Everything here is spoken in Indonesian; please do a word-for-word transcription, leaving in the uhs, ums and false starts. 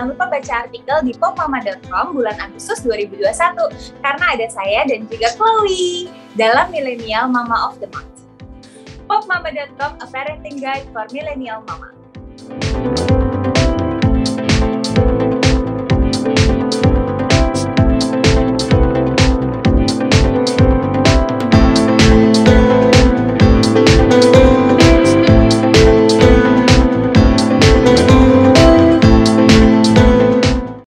jangan lupa baca artikel di popmama dot com bulan Agustus dua ribu dua puluh satu karena ada saya dan juga Chloe dalam Millennial Mama of the Month. popmama dot com, a parenting guide for millennial mama.